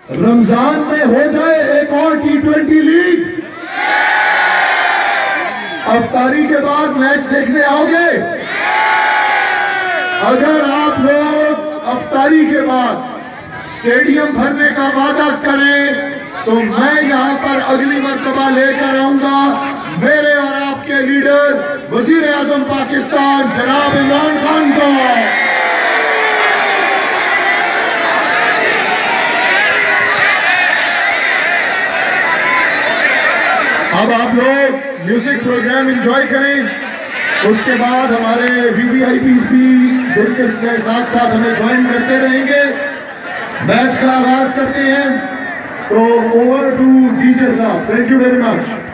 रमजान में हो जाए एक और T20 लीग, अफ्तारी के बाद मैच देखने आओगे? अगर आप लोग अफ्तारी के बाद स्टेडियम भरने का वादा करें तो मैं यहां पर अगली मर्तबा लेकर आऊंगा मेरे और आपके लीडर वजीर आजम पाकिस्तान जनाब इमरान खान को। अब आप लोग म्यूजिक प्रोग्राम एंजॉय करें, उसके बाद हमारे VVIPs भी दिन के साथ साथ हमें ज्वाइन करते रहेंगे। मैच का आगाज करते हैं, तो ओवर टू डीजे साहब। Thank you very much.